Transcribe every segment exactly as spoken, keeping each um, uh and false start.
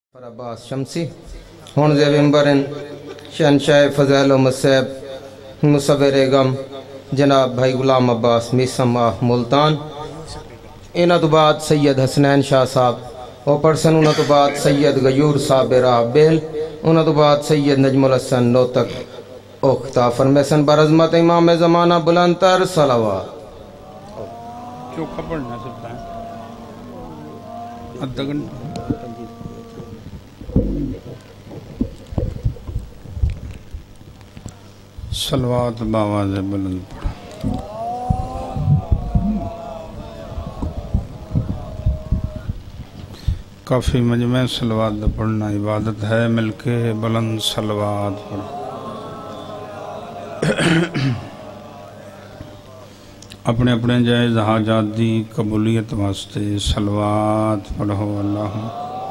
پر عباس شمسی ہون زیب امبرن شہنشاہ فضیل و مصیب مصور غم جناب بھائی غلام عباس میسم آہ ملتان انہ تو بعد سید حسنین شاہ صاحب او پرسن انہ تو بعد سید غیور صاحب راہ بیل انہ تو بعد سید نجم الحسن نوتک اختہ فرمیسن برعظمت امام زمانہ بلندتر صلوات چوکھا پڑھنا سکتا ہے ادھا گھنٹہ صلوات باواز بلند پڑھا کافی مجمع صلوات پڑھنا عبادت ہے مل کے بلند صلوات پڑھا اپنے اپنے جائز حاجات دی قبولیت واسطے صلوات پڑھو اللہ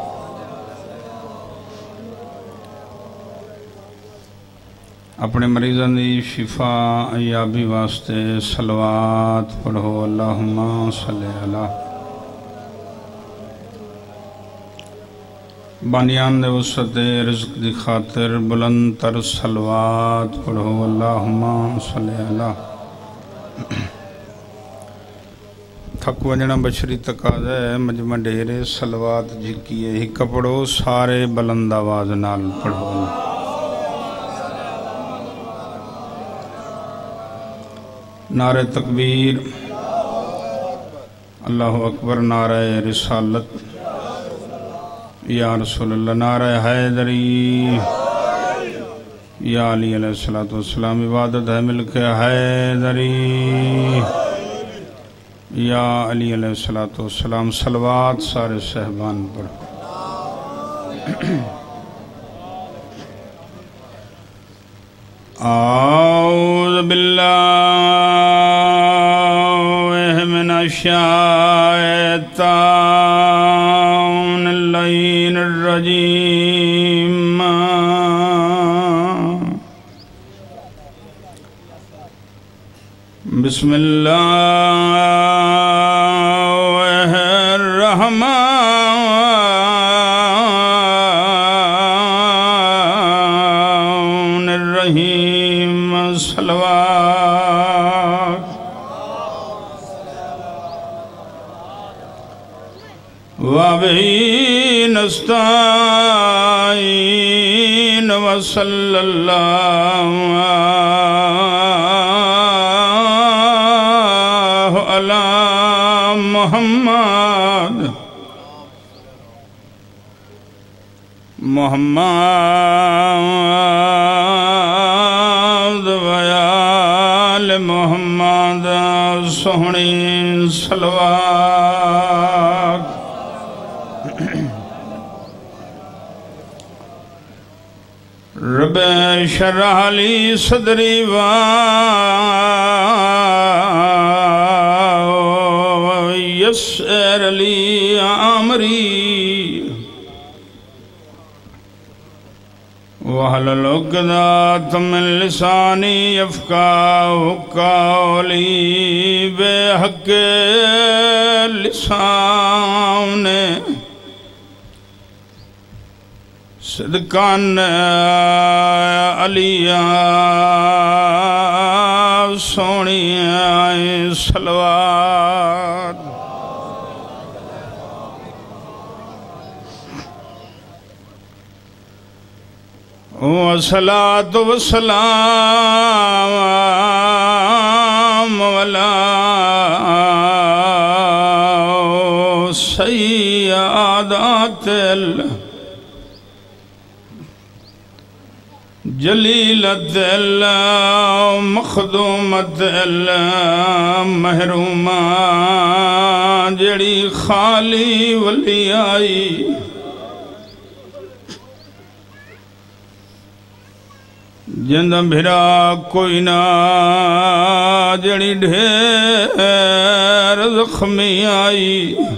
اپنے مریضان دی شفا ایابی واسطے صلوات پڑھو اللہم صلی اللہ بانیان دے وسعت رزق دی خاطر بلند تر صلوات پڑھو اللہم صلی اللہ تھک وجنا بشری تقاضا ہے مجمع ڈیرے صلوات جھکیے ہی کپڑو سارے بلند آواز نال پڑھو نعرہ تکبیر اللہ اکبر نعرہ رسالت یا رسول اللہ نعرہ حیدری یا علی علیہ السلام عبادت ہے مل کے حیدری یا علی علیہ السلام صلوات سارے صحبان پر اعوذ باللہ من الشیطان اللعین الرجیم بسم اللہ الرحمن الرحیم صلوات وَبِهِ نَسْتَعِينُ وَصَلَّى اللَّهُ عَلَى محمد محمد وآل محمد سہنی صلوات رب شرح لی صدری ویسر لی امری وحلل عقدۃ من لسانی یفقہوا قولی بے حق لسان صدقان علی سونی صلوات والصلاة والسلام علی سیادات جلیلت اللہ مخدومت اللہ محرومہ جڑی خالی ولی آئی جند بھرا کوئی نہ جڑی ڈھیر زخمی آئی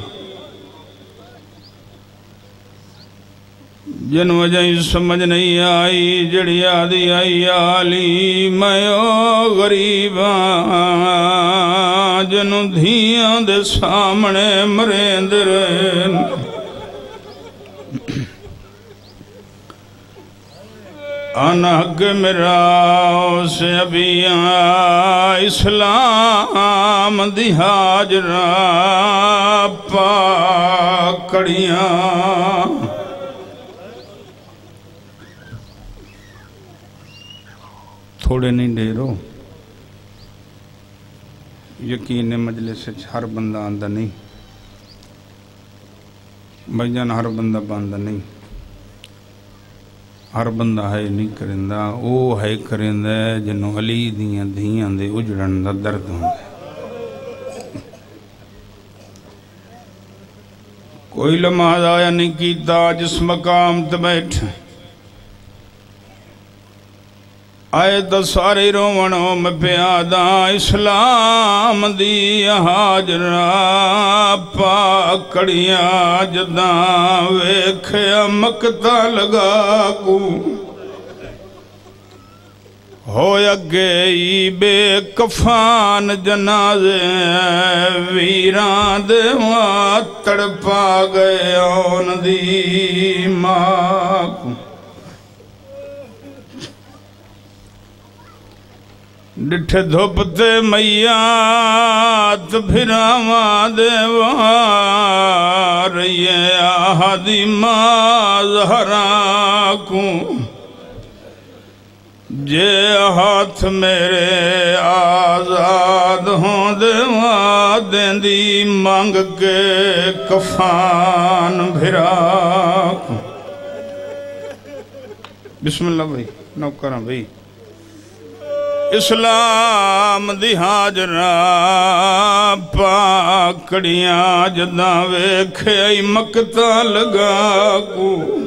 جن وجہ سمجھ نہیں آئی جڑی آدھی آئی آلی میں او غریباں جنوں دھیاں دے سامنے مریند رہن آنا حق میرا سے ابھی اسلام دی حاجرہ پاکڑیاں تھوڑے نہیں ڈیرو یقین مجلس ہر بندہ آندہ نہیں بھائی جان ہر بندہ باندہ نہیں ہر بندہ ہے نہیں کرندہ وہ ہے کرندہ جنہوں علی دیاں دیاں دے اجڑن دا درد ہوں دے کوئی لمحہ آیا نہیں کیتا جس مقام تے بیٹھ آئے تا سارے رومنوں میں پیادہ اسلام دی حاجرہ پاکڑیاں جداں ویکھیا مکتا لگا کو ہویا گئی بے کفان جنازے ویران دے وہاں تڑپا گئے آن دی ماں کو ڈٹھے دھوپتے میات پھراواں دیوار یہ آہدی ماں زہرا کو جے ہاتھ میرے آزاد ہوں دیوار دیں دی مانگ کے کفان بھرا کو بسم اللہ بھائی نوکراں بھائی اسلام دی حاجرہ پاکڑیاں جداں ویکھے مکتا لگا کو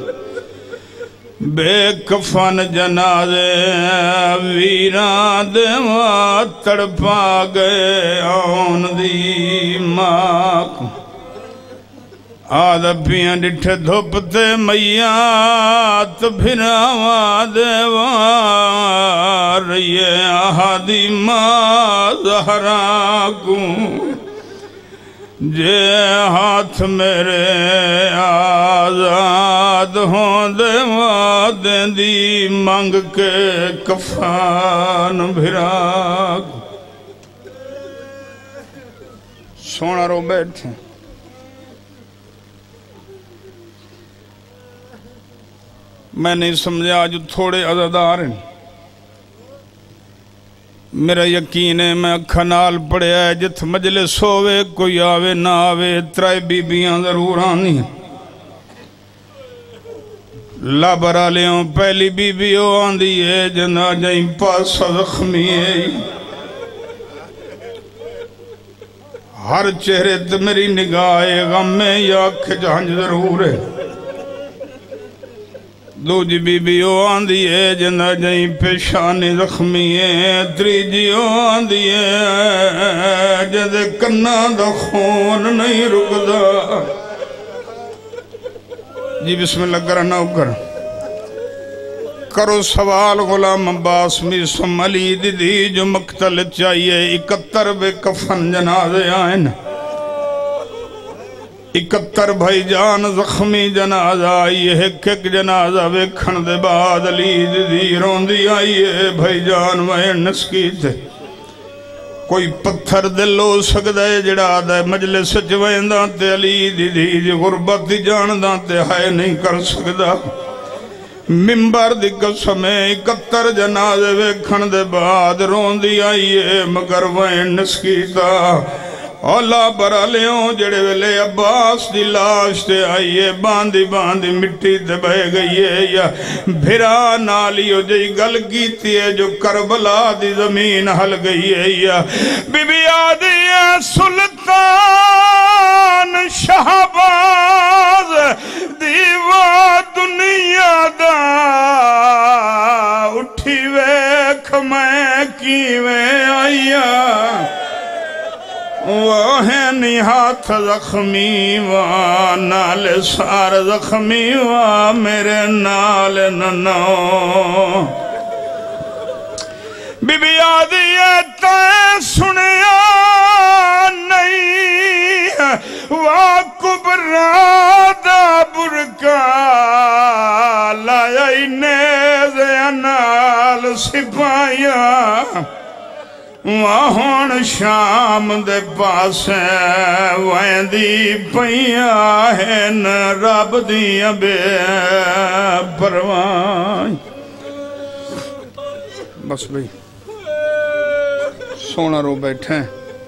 بے کفن جنازے ویران دیواں تڑپا گئے آن دی ماں کو آدھا پیاں ڈٹھے دھوپتے میات پھراواں دیوار یہ آہدی ماں زہرا کو جے ہاتھ میرے آزاد ہوں دیواں دیں دی مانگ کے کفان بھرا کو سونا رو بیٹھے میں نہیں سمجھا جو تھوڑے عزادار ہیں میرا یقین ہے میں کھنال پڑے آئے جت مجلس ہوئے کوئی آوے نہ آوے ترائے بی بیاں ضرور آنی ہیں لابرا لیوں پہلی بی بیوں آندی ہے جنا جائیں پاس زخمی ہے ہر چہرے تے میری نگاہ غم میں یا کھجانج ضرور ہے دو جی بی بیوں آندی ہے جنا جائیں پیشانی زخمی ہے تریجیوں آندی ہے جدے کنا دا خون نہیں رکدا جی بسم اللہ کرنا کر کرو سوال غلام عباس میسم علی دی دی جو مقتل چاہیے اکتر بے کفن جنازے آئین اکتر بھائی جان زخمی جنازہ آئیے ایک ایک جنازہ ویکھن دے بعد علی دی دی روندی آئیے بھائی جان میں نسکی تھے کوئی پتھر دل ہو سکتا ہے جڑا دے مجلس چویندہ تے علی دی دی غربت دی جاندہ تے ہائے نہیں کر سکتا ممبر دی قسمیں اکتر جنازے ویکھن دے بعد روندی آئیے مگر میں نسکی تھا اولا برا لیوں جڑے ویلے عباس دی لاش تے آئیے باندی باندی مٹی تے بہ گئیے یا بھرا نالیو جئی گل کیتی ہے جو کربلا دی زمین ہل گئیے یا بی بی آدھی ہے سلطان شہباز دیوا دنیا دا اٹھی ویکھ میں کیویں آئیا وہنی ہاتھ زخمی وہاں نال سار زخمی وہاں میرے نال ننو بی بی آدھی ہے تائیں سنیا نہیں واہ کبرا دا برکا لائی نیز وہن شام دے پاسے ویندی پیا ہے رب دیاں بے پرواہ بس بھئی سونا رو بیٹھے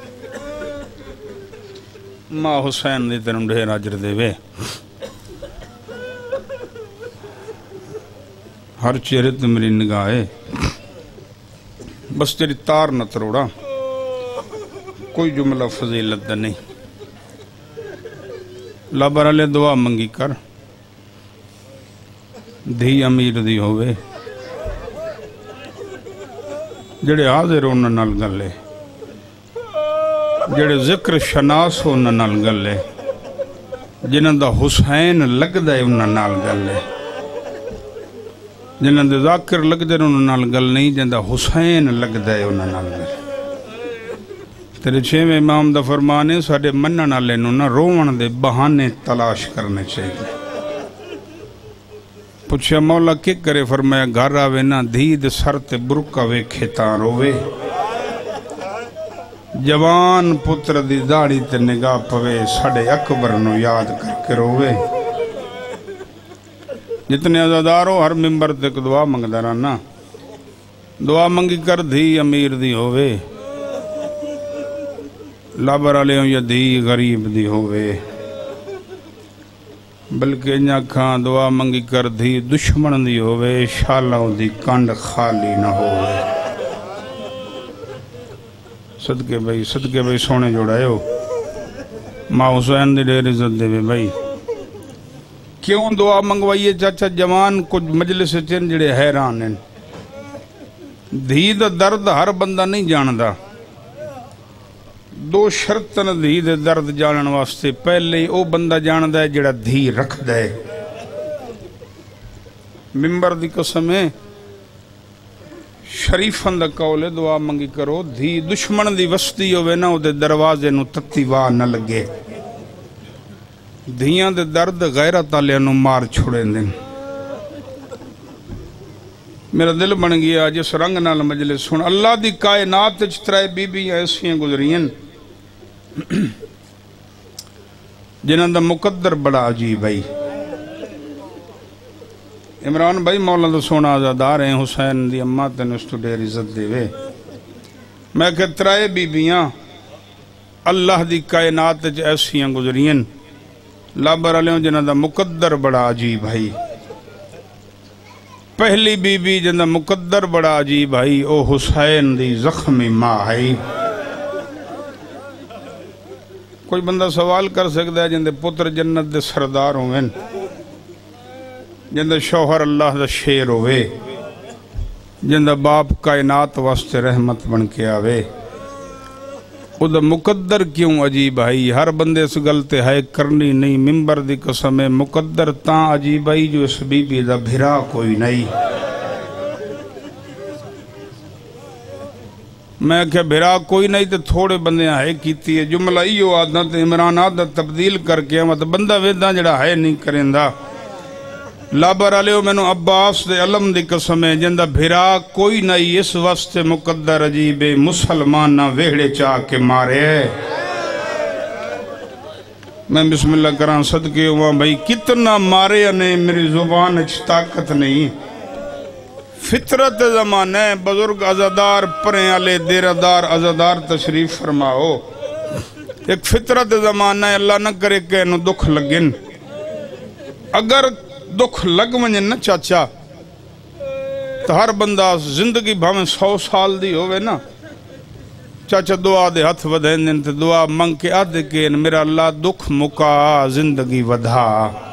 ماں حسین دی ترم ڈھیر اجر دے وے ہر چہرے تے میری نگاہے بس تیری تار نہ تروڑا کوئی جملہ فضیلت دا نہیں لابرالے دعا منگی کر دھی امیر دی ہوئے جڑے حاضر ہونا نال گلے جڑے ذکر شناس ہونا نال گلے جنہاں دا حسین لگ دے انہاں نال گلے جنہاں دے ذاکر لگ دے انہاں نال گل نہیں جنہاں دا حسین لگ دے انہاں نال گل تیرے چھویں امام دا فرمانے ساڑھے منن والے نوں نہ روون دے بہانے تلاش کرنے چاہیے پوچھا مولا کی کرے فرمایا گھر آوے نہ دھید سر تے برکا وے کھیتاں روے جوان پتر دی داڑی تے نگاہ پوے ساڑھے اکبر نو یاد کر کے روے جتنے عزاداروں ہر ممبر تک دعا منگ دارانا دعا منگی کر دھی امیر دی ہووے لابر علیوں یا دھی غریب دی ہووے بلکہ انجا کھاں دعا منگی کر دھی دشمن دی ہووے شالاؤں دی کانڈ خالی نہ ہووے صدقے بھائی صدقے بھائی سونے جوڑائے ہو ماں حسین دی دیر عزت دے بھائی کیوں دعا منگوائیے چاچا جوان کچھ مجلس چین جڑے حیران ہیں دھی دا درد ہر بندہ نہیں جاندہ دو شرطن دھی دے درد جانن واسطے پہلے او بندہ جاندہ ہے جڑا دھی رکھ دے ممبر دی قسمیں شریفن دا قولے دعا منگی کرو دھی دشمن دی وسطی ہوئے نا او دے دروازے نو تتی واہ نہ لگے دھیاں دے درد غیرت آلیاں نو مار چھوڑے دیں میرا دل بن گیا جس رنگ نال مجلس سن اللہ دی کائنات چترائے بی بی ایسیاں گزرین جنہاں دا مقدر بڑا عجیب ہے عمران بھائی مولا دا سونا آزادار ہیں حسین دی اماں تے نستو دیر عزت دے وے میں کہ ترائے بی بیاں اللہ دی کائنات ایسیاں گزرین لابر علیوں جنہاں دا مقدر بڑا عجیب ہے پہلی بی بی جنہاں دا مقدر بڑا عجیب ہے او حسین دی زخمی ماں ہے کوئی بندہ سوال کر سکتا ہے جندے پتر جنت دے سردار ہوئے جندے شوہر اللہ دا شیر ہوئے جندہ باپ کائنات واسطے رحمت بن کے آوے او دا مقدر کیوں عجیب ہے ہر بندے اس گلتے ہے کرنی نہیں ممبر دی قسم ہے مقدر تاں عجیب ہے جو اس بی بی دا بھرا کوئی نہیں میں کہ بھرا کوئی نہیں تے تھوڑے بندے ہے کیتی ہے جملہ ایو عادت عمران عادت تبدیل کر کے مت بندہ ویدہ جڑا ہے نہیں کرندہ لابر علیو میں نو عباس دے علم دی قسم ہے جندہ بھرا کوئی نہیں اس وقت مقدر عجیب مسلمان نہ ویڑے چاہ کے مارے میں بسم اللہ کران صدقے ہوا بھائی کتنا مارے نے میری زبان اچھ طاقت نہیں فطرت زمانے بزرگ عزادار پریں علی دیردار عزادار تشریف فرماؤ ایک فطرت زمانہ اللہ نہ کرے کہ انہوں دکھ لگن اگر دکھ لگ منجن نہ چاچا تو ہر بندہ زندگی بھامیں سو سال دی ہوئے نا چاچا دعا دے ہاتھ ودھین دن تے دعا منگ کے آدھے کہ میرا اللہ دکھ مکا زندگی ودھا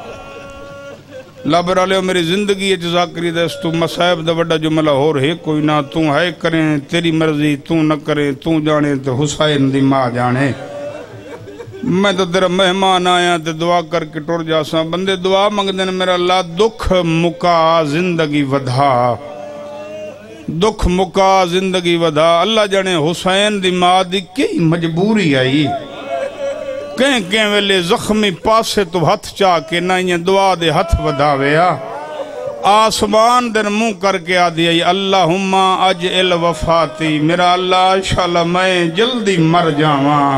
لابر علیہ میری زندگی ہے جزاکری دے اس تو مسائب دا وڈا جملہ ہو رہے کوئی نہ تو ہے کریں تیری مرضی تو نہ کریں تو جانے تو حسین دی ماں جانے میں تو تیرا مہمان آیا تے دعا کر کے ٹور جاسا بندے دعا منگ دین میرا اللہ دکھ مکا زندگی ودھا دکھ مکا زندگی ودھا اللہ جانے حسین دی ماں دی کئی مجبوری آئی کہیں کہیں ویلے زخمی پاسے تو ہتھ چاہ کے نہ یہ دعا دے ہتھ ودھا ویا آسمان دن منہ کر کے آ دیا اللہم اجعل وفاتی، میرا اللہ انشاءاللہ میں جلدی مر جاواں۔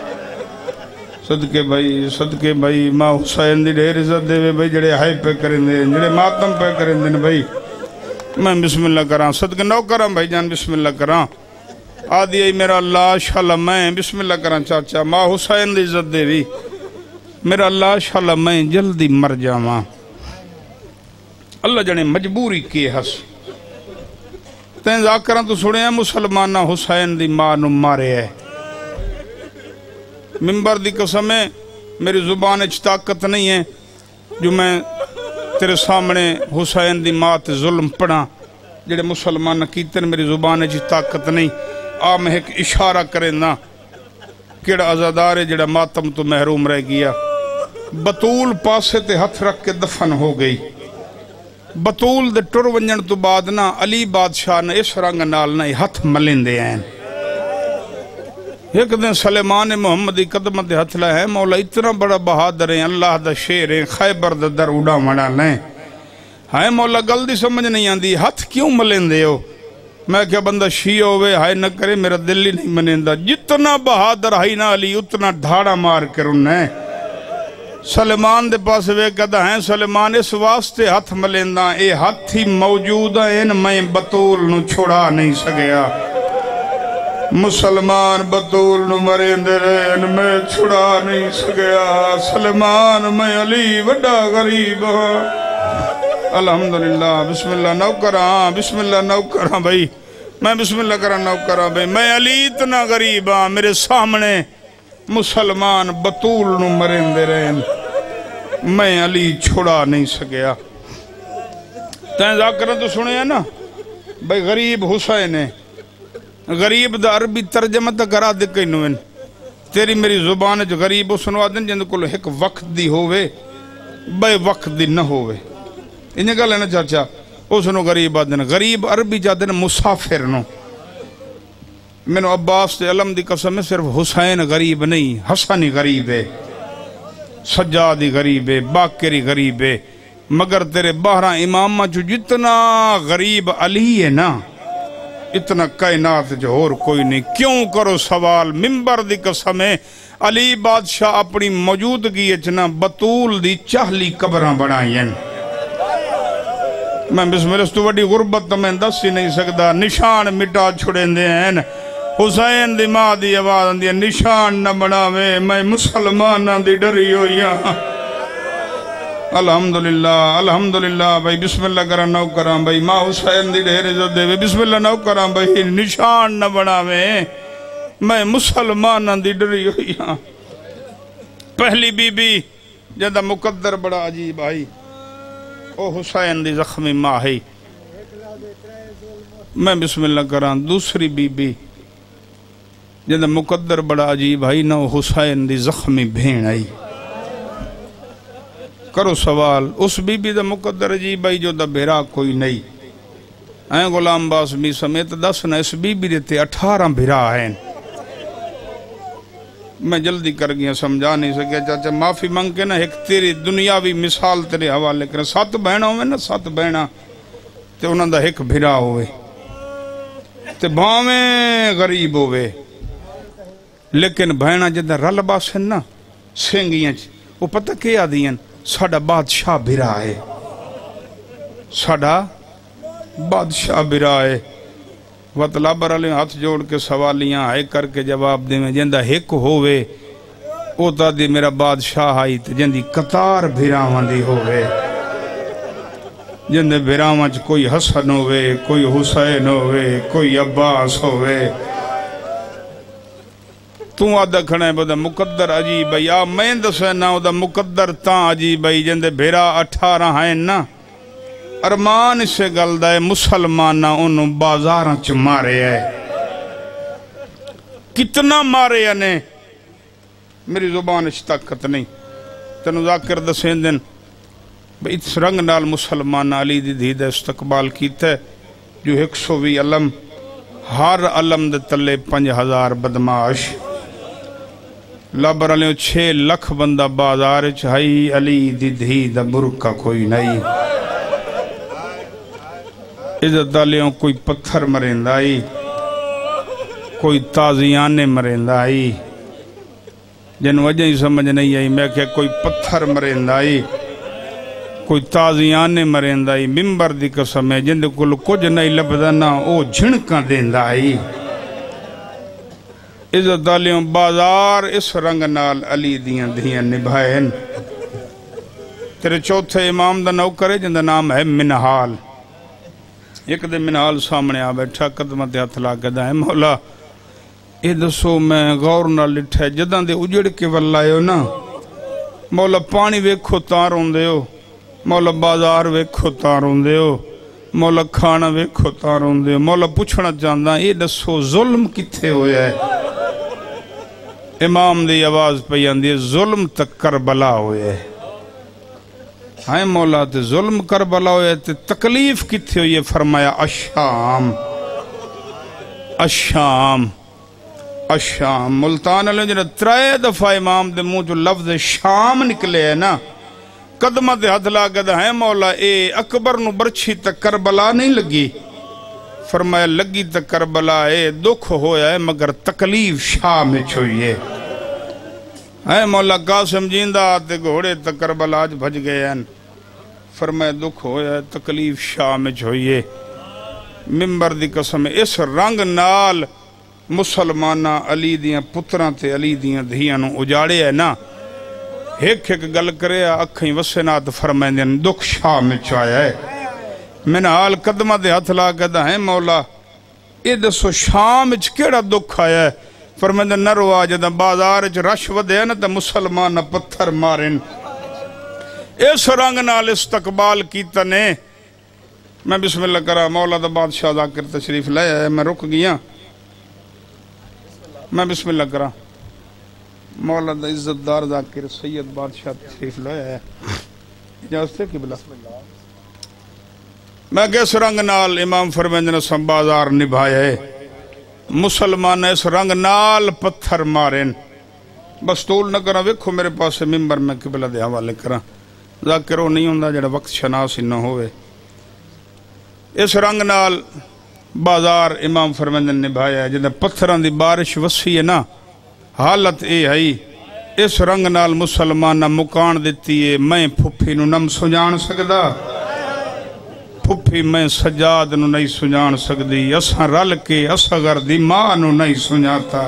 صدقے بھائی صدقے بھائی ماں حسین دی ڈھیر عزت دے بھائی جڑے ہائے پہ کریں دے جڑے ماتم پہ کریں دے بھائی میں بسم اللہ کراں صدقے نو کراں بھائی جان بسم اللہ کراں آدھی ای میرا اللہ انشاءاللہ میں بسم اللہ کراں چاچا ماں حسین دی عزت دے بھی میرا اللہ انشاءاللہ میں جلدی مر جاواں۔ اللہ جنے مجبوری کی ہس تین ذاکران تو سنے ہیں مسلمانہ حسین دی ماں نو مارے ہے ممبر دی قسم ہے میری زبان اچھ طاقت نہیں ہے جو میں تیرے سامنے حسین دی ماں تے ظلم پڑھا جڑے مسلمان کیتن میری زبان اچھ طاقت نہیں آ میں ایک اشارہ کریں نا کیڑا عزادار ہے جڑا ماتم تو محروم رہ گیا۔ بطول پاسے تے ہتھ رکھ کے دفن ہو گئی۔ بطول دے ٹر ونجن تو بعد نا علی بادشاہ نے اس رنگ نال نا ہتھ ملیں دے ہیں۔ ایک دن سلیمان محمدی قدم دے ہتھ لائے ہیں مولا اتنا بڑا بہادر ہیں اللہ دا شیر ہیں خیبر دا در اڑا مڑا لیں ہائے مولا گل دی سمجھ نہیں آندی ہتھ کیوں ملیں دے ہو؟ میں کیا بندہ شیعہ ہوئے ہائے نہ کرے میرا دل ہی نہیں منیندہ جتنا بہادر ہائی نہ علی اتنا دھاڑا مار کر انہیں سلیمان دے پاس وے کہتا ہیں سلیمان اس واسطے ہتھ ملیندہ اے ہتھ ہی موجود ہیں میں بطول نو چھوڑا نہیں سکیا مسلمان بطول نو مریندے رہن میں چھڑا نہیں سکیا سلیمان میں علی وڈا غریب ہاں الحمدللہ بسم اللہ نو کراں بسم اللہ نو کراں بھائی میں بسم اللہ کراں نو کراں بھائی میں علی اتنا غریب ہاں میرے سامنے مسلمان بطول نو مریندے رہن میں علی چھڑا نہیں سکیا تین ذاکرہ تو سنے ہیں نا بھائی غریب حسین ہے غریب دا عربی ترجمہ تا کرا دے کئی نوین تیری میری زبان جو غریب سنوا دن جن کو ایک وقت دی ہوئے بے وقت دی نہ ہوئے انہیں کہا لینا چاچا او سنو غریب آدن غریب عربی جادن مسافر نو میں نو عباس تے علم دی قسم میں صرف حسین غریب نہیں حسنی غریب ہے سجادی غریب ہے باکری غریب ہے مگر تیرے باہرہ امامہ جو جتنا غریب علی ہے نا اتنا کائنات جو اور کوئی نہیں کیوں کرو سوال ممبر دی قسم ہے علی بادشاہ اپنی موجودگی اچنا بطول دی چہلی قبران بڑھائیں میں بسم اللہ تو وڈی غربت میں دس ہی نہیں سکتا نشان مٹا چھڑیں دے ہیں حسین دی ماں دی آواز دی نشان نہ بڑھاوے میں مسلمان دی ڈری ہویا الحمدللہ الحمدللہ بھائی بسم اللہ کرا نو کرا بھائی ماں حسین دی ڈھیر عزت دے بسم اللہ نو کرا بھائی نشان نہ بڑھاوے میں مسلمان دی ڈری ہویا پہلی بی بی جدہ مقدر بڑا عجیب بھائی او حسین دی زخمی ماں ہے میں بسم اللہ کران دوسری بی بی جدہ مقدر بڑا عجیب ہے نو حسین دی زخمی بھین آئی کرو سوال اس بی بی دا مقدر عجیب ہے جو دا بھیرا کوئی نہیں این غلام باس می سمیت دس نا اس بی بی دیتے اٹھارہ بھیرا ہیں میں جلدی کر گیا سمجھا نہیں سکیا چاچا معافی منگ کے نا ایک تیری دنیاوی مثال تیرے حوالے کریں سات بہنہ ہوئے نا سات بہنہ تے انہوں دا ایک بھیرا ہوئے تے بھاویں غریب ہوئے لیکن بہنہ جدہ رل باسن نا سینگیاں وہ پتہ کیا دین ساڑھا بادشاہ بھیرا ہے ساڑھا بادشاہ بھیرا ہے وطلابر علیہ ہاتھ جوڑ کے سوالیاں آئے کر کے جواب دے میں جندہ ایک ہوئے او تا دی میرا بادشاہ آئی تے جندی قطار بھیراوان دی ہوئے جندے بھیراوان چ کوئی حسن ہوئے کوئی حسین ہوئے کوئی عباس ہوئے تو آدھا کھڑا ہے بودہ مقدر عجیب ہے یا میں دسے نا او دا مقدر تاں عجیب ہے جندے بھیرا اٹھارہ ہیں نا ارمان اس سے گلدہ ہے مسلمانہ انہوں بازاراں چ مارے ہے کتنا مارے ہے نے میری زبان اس طاقت نہیں تنو ذاکر دسین دن اس رنگ نال مسلمانہ علی دی دید استقبال کیتا ہے جو ایک سو وی علم ہر علم دے تلے پنج ہزار بدماش لابر علیہ چھے لکھ بندہ بازار چاہی علی دی دید برکہ کوئی نہیں عزت والیوں کوئی پتھر مریندا آئی کوئی تازیانے مریندا آئی جن وجہ ہی سمجھ نہیں آئی میں کہ کوئی پتھر مریندا آئی کوئی تازیانے مریندا آئی ممبر دی قسم ہے جن کو کچھ نہیں لبدا نا او جھنکاں دیندا آئی عزت والیوں بازار اس رنگ نال علی دیاں دھیاں نبھائیں تیرے چوتھے امام دا نوکر ہے جن دا نام ہے منحال ایک دے منحال سامنے آ بیٹھا قدمہ تے ہتھ لا کے دا ہے مولا اے دسو میں غور نہ لٹھے جداں دے اجڑ کے ولائے ہو نا مولا پانی ویکھو تاں روندے ہو مولا بازار ویکھو تاں روندے ہو مولا کھانا ویکھو تاں روندے ہو مولا پوچھنا چاہندا اے دسو ظلم کتھے ہویا ہے امام دی آواز پہ آندی ہے ظلم تک کربلا ہوئے ہائے مولا تے ظلم کربلا ہوئے تے تکلیف کتھے ہوئی ہے فرمایا الشام الشام الشام ملتان علیہ جنہ ترائے دفعہ امام دے منہ جو لفظ شام نکلے ہے نا قدمہ دے حد لاغد ہے مولا اے اکبر نو برچھی تک کربلا نہیں لگی فرمایا لگی تک کربلا اے دکھ ہویا ہے مگر تکلیف شام چھوئیے اے مولا قاسم جیندہ آتے گھوڑے تک کربلا آج بھج گئے ہیں فرمایا دکھ ہویا ہے تکلیف شام چھوئیے ممبر دی قسم اس رنگ نال مسلمانہ علی دیاں پتران تے علی دیاں دھیانو اجاڑے ہے نا ایک ایک گل کرے اکھیں وسنات فرمائیں دیں دکھ شام چھوئے ہے میں نے حال قدمہ دے ہتھ لا گدا ہے مولا اے دسو شام اچھ کیڑا دکھ آیا ہے فرمائیں دیں نرو آجا دا بازار اچھ رش ودے ہے نا تا مسلمان پتھر مارن اس رنگ نال استقبال کیتا نے میں بسم اللہ کرا مولا دا بادشاہ ذاکر تشریف لے آئے میں رک گیا میں بسم اللہ کرا مولا دا عزت دار ذاکر سید بادشاہ تشریف لے آئے اجازتے کی بلا میں کس رنگ نال امام فرمیندن سم بازار نبھائے مسلمان اس رنگ نال پتھر مارن بس طول نہ کرا ویکھو میرے پاس ممبر میں قبلہ دے حوالے کرا ذاکروں نہیں ہوندہ جڑا وقت شناسی نہ ہوئے اس رنگ نال بازار امام فرمیندن نبھایا ہے جدہ پتھران دی بارش وسیع ہے نا حالت اے ہے اس رنگ نال مسلمان مکان دیتی ہے میں پھپھی نو نم سجان سکدا پھپھی میں سجاد نو نہیں سجان سکدی اساں رل کے اصغر دی ماں نو نہیں سجاتا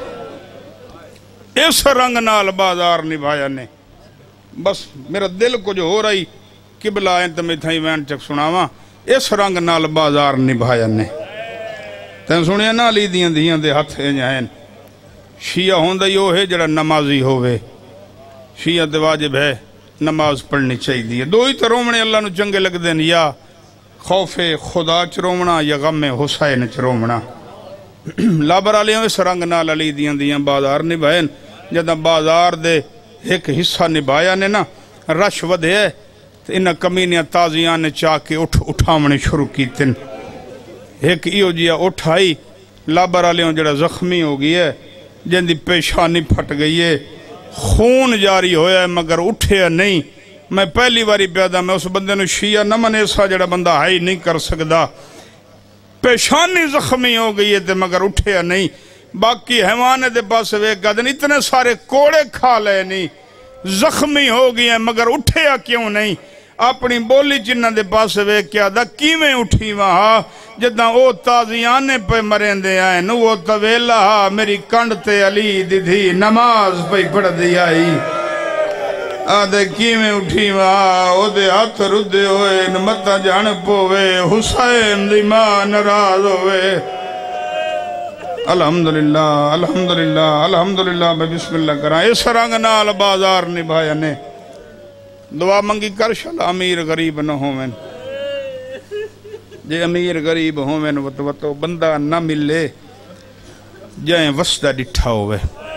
اس رنگ نال بازار نبھایا نے بس میرا دل کو جو ہو رہی قبلہ آئیں تو میں تھائی وین چک سناواں اس رنگ نال بازار نبھایا نے تین سنیا نا علی دیاں دیاں دے ہاتھ ہیں جائیں شیعہ ہوندہ یو ہے جڑا نمازی ہوئے شیعہ دے واجب ہے نماز پڑھنی چاہی دی دو ہی تو رومنے اللہ نو چنگے لگ دیں یا خوف خدا چ رومنا یا غم حسین چ رومنا لابر علیوں اس رنگ نال علی دیاں دیاں بازار نبھائیں جدہ بازار دے ایک حصہ نبھایا نے نا رش ودے ہے تو انہ کمینیاں تازیاں نے چاہ کے اٹھ اٹھامنے شروع کی تن ایک ایو جیا اٹھائی لابر علیوں جڑا زخمی ہو گئی ہے جن دی پیشانی پھٹ گئی ہے خون جاری ہویا ہے مگر اٹھے نہیں میں پہلی باری پیادا میں اس بندے نو شیعہ نہ منے سا جڑا بندہ ہائی نہیں کر سکدا پیشانی زخمی ہو گئی ہے تے مگر اٹھے نہیں باقی حیوانے دے پاس ویک گا دن اتنے سارے کوڑے کھا لے نہیں زخمی ہو گئی ہیں مگر اٹھے کیوں نہیں اپنی بولی جنہ دے پاس ویک کیا دا کیویں اٹھی وہاں جدہ او تازیانے پہ مرین دے آئے نو وہ طویلہ میری کنڈ تے علی دی دی نماز پہ پڑھ دی آئی آدھے کیویں اٹھی وہاں او دے ہاتھ ردے ہوئے نمتہ جان پوے حسین دی ماں نراز ہوئے الحمدللہ الحمدللہ الحمدللہ میں بسم اللہ کرا اس رنگ نال بازار نبھایا نے دعا منگی کر شل امیر غریب نہ ہومن جے امیر غریب ہومن وطو وطو بندہ نہ ملے جائیں وسدہ ڈٹھا ہوئے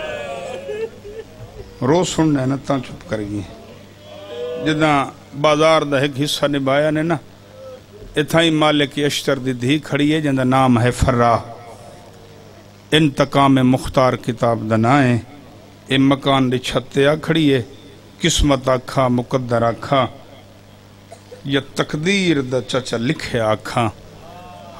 رو سننے نا تاں چھپ کر گئی جدہ بازار دا ایک حصہ نبھایا نے نا اتھائی مالک اشتر دی دھی کھڑی ہے جندہ نام ہے فرہ انتقام مختار کتاب دنائیں اے مکان دی چھتے آ کھڑی ہے قسمت آکھا مقدر آکھا یا تقدیر دا چچا لکھے آکھا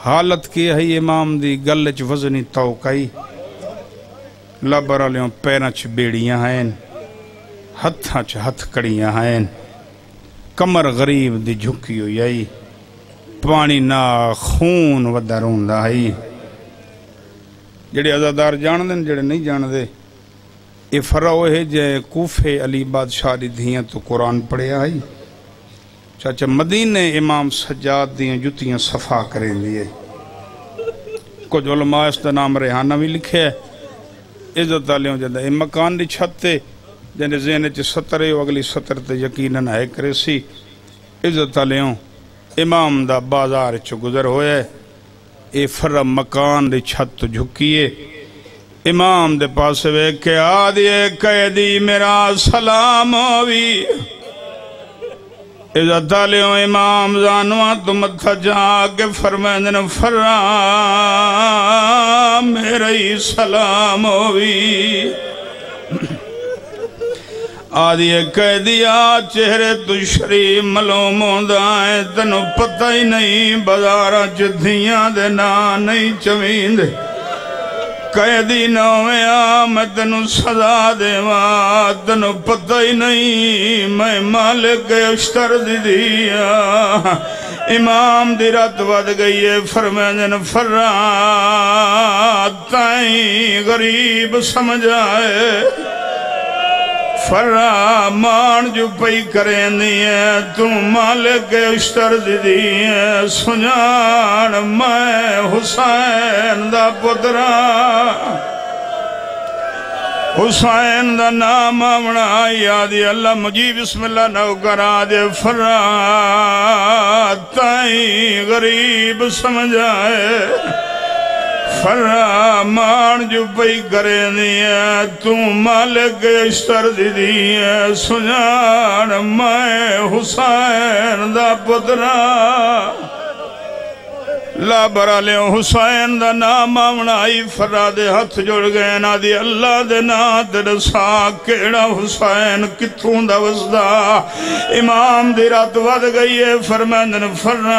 حالت کی ہے امام دی گلچ وزنی توقعی لبر لیوں پیرں چھ بیڑیاں ہیں ہتھاں چھ ہتھ کڑیاں ہیں کمر غریب دی جھکی ہوئی آئی پانی نا خون ودہ روندہ آئی جڑے عزادار جان دیں جڑے نہیں جان دے یہ فرعو ہے جے کوفے علی بادشاہ دی دھیاں تو قرآن پڑھے آئی چاچا مدینہ امام سجاد دیاں جتیاں صفا کریں دیئے کچھ علماء اس دا نام ریحانہ بھی لکھے ہے عزت علیوں جدہ یہ مکان دی چھتے جنہیں ذہنے چھ سترے و اگلی ستر تے یقیناً ہے کرے سی عزت علیوں امام دا بازار چھ گزر ہوئے اے فرع مکان دی چھت جھکیے امام دے پاس وے کہ آدھے قیدی میرا سلام ہوئی عزت علیوں امام زانوہ تو متھا جا کے فرمائن فرع میرے سلام ہوئی آدھی قیدیا چہرے تو شریف ملوم ہوندہ ہے تنو پتہ ہی نہیں بازارہ چدھیاں دے نا نہیں چوین دے قیدی نویا میں تنو سزا دے ماں تنو پتہ ہی نہیں میں مالک اشتر دی دیا امام دی رات ود گئی ہے فرمائن فرع تائیں غریب سمجھائے فرع مان جو پئی کریں دیئے تم مالک اشتر دیئے سنجان میں حسین دا پترا حسین دا نام آمنا یادی اللہ مجیب بسم اللہ نو کرا دے فرع تائیں غریب سمجھائے فرع مان جو پئی کریں دیئے تم مالک اشتر دیئے سنجان میں حسین دا پترا لا برا لیوں حسین دا نام آمنائی فرع دے ہتھ جوڑ گئے نا دی اللہ دے نا دے سا کیڑا حسین کتھوں دا وزدہ امام دی رات ود گئی ہے فرمائن فرع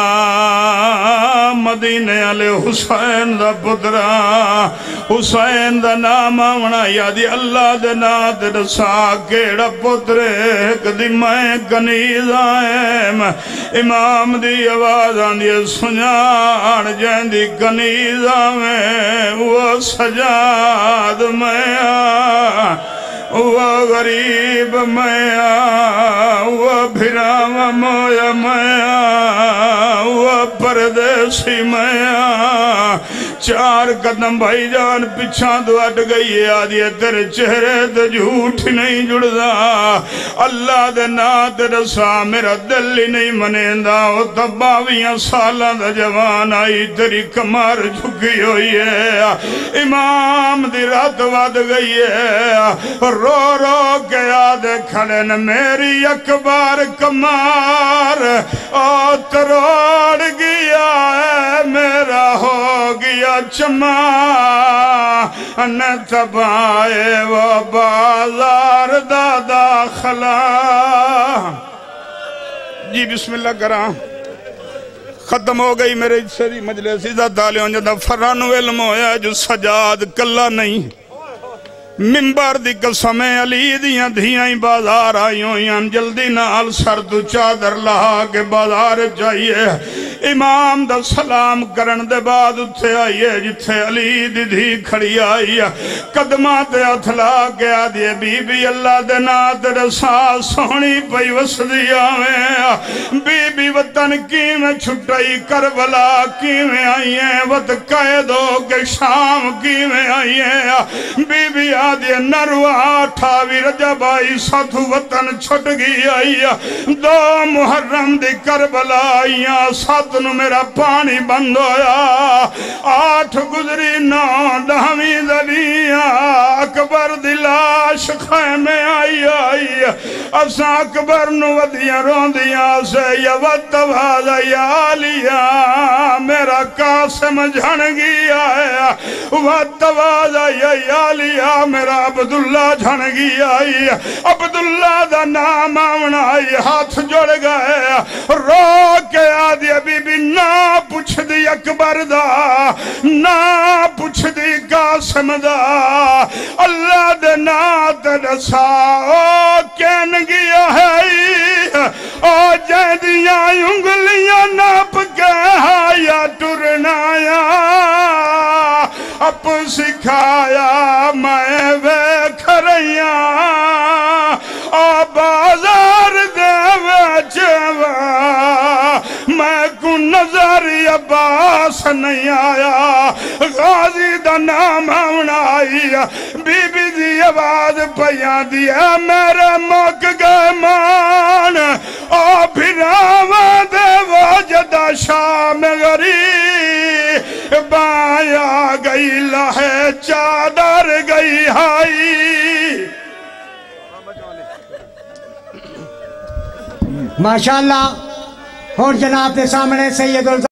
مدینے علی حسین دا پترا حسین دا نام آمنائی دی اللہ دے نا دے سا کیڑا پترے کدی میں کنیز آئیم امام دی آواز آندی سنیا آن جیندی کنیزہ میں وہ سجاد میں آ وہ غریب میں آ وہ بھراو مویا میں آ وہ پردیسی میں آ چار قدم بھائی جان پچھاں دو اٹ گئی ہے آدھی تیرے چہرے دے جھوٹ نہیں جڑدا اللہ دے نات رسا میرا دل ہی نہیں منیندہ وہ تباویاں سالاں دا جوان آئی تیری کمار جھکی ہوئی ہے امام دی رات واد گئی ہے رو رو کے یاد کھڑن میری اکبر کمار او تروڑ گیا ہے میرا ہو گیا چما نہ تبائے وہ بازار دا داخلہ جی بسم اللہ کرام ختم ہو گئی میرے سری مجلس عزت علیوں جدہ فرانو علم ہویا جو سجاد کلا نہیں ممبر دی قسم علی دیاں دھیاں بازار آئی ہوئیاں جلدی نال سر تو چادر لہا کے بازار جائیے امام دا سلام کرن دے بعد اتھے آئیے جتھے علی دی دھی کھڑی آئی قدمات اتھلا کے آدھے بی بی اللہ دے نات رسا سونی پئی وسدی آویں بی بی وطن کی میں چھٹائی کربلا کی میں آئیے وط قیدو کے شام کی میں آئیے بی بی آدھے نروا ٹھاوی رجب آئی ساتھ وطن چھٹ گئی آئی دو محرم دی کربلا آئیاں ساتھ نو میرا پانی بند ہویا آٹھ گزری نو دہمی دلیاں اکبر دی لاش لاش خیمے آئی آئی اساں اکبر نو ودیاں روندیاں سے یا وطواز یا علیہ میرا قاسم جھنگی آیا وطواز یا علیہ میرا عبداللہ جھنگی آئی عبداللہ دا نام آمن آئی ہاتھ جوڑ گئے رو کے آدھی بی بی نا پوچھ دی اکبر دا نا پوچھ دی قاسم دا اللہ دے نات رسا او کین گیا ہے او جہدیاں انگلیاں ناپ کے آیا ٹرنایا اپ سکھایا میں ویکھ رہیاں او بازار دے ویچوا میں کو نظر عباس نہیں آیا غازی دا نام آمنا آئی بی بی دی آواز پیاں دیا میرے موک گئے مان او بھراوہ دے واجدہ شام غری بایا گئی لہے چادر گئی ہائی ماشاءاللہ اور جناب کے سامنے سید